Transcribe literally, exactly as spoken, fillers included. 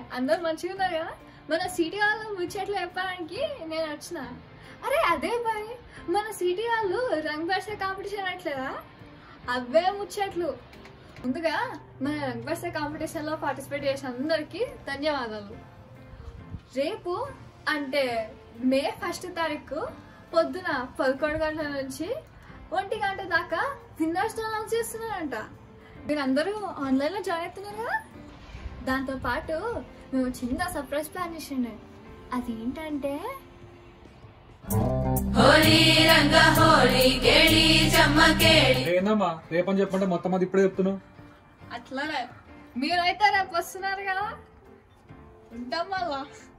అందరు మంచిగా ఉన్నారు కదా. మన సిటీ వాళ్ళు ముచ్చట్లు చెప్పడానికి నేను వచ్చిన. అరే అదే బాయ్, మన సిటీ వాళ్ళు రంగ్ బర్సే కాంపిటీషన్ అట్లేదా? అవే ముచ్చట్లు. ముందుగా మన రంగ్ బర్సే కాంపిటీషన్ లో పార్టిసిపేట్ చేసిన అందరికి ధన్యవాదాలు. రేపు అంటే మే ఫస్ట్ తారీఖు పొద్దున పదకొండు గంటల నుంచి ఒంటి గంట దాకా విన్నర్స్ అనౌన్స్ చేస్తున్నారంట. మీరు అందరూ ఆన్లైన్ లో జాయిన్ అవుతున్నారు కదా. దాంతో పాటు మేము చిన్న సర్ప్రైజ్ ప్లాన్ చేసిండే. అది ఏంటంటే ఏందమ్మా రేపని చెప్పంటే మొత్తం అది ఇప్పుడే చెప్తున్నావు. అట్లానే మీరైతే రేపు వస్తున్నారు కదా, ఉంటాం మళ్ళా.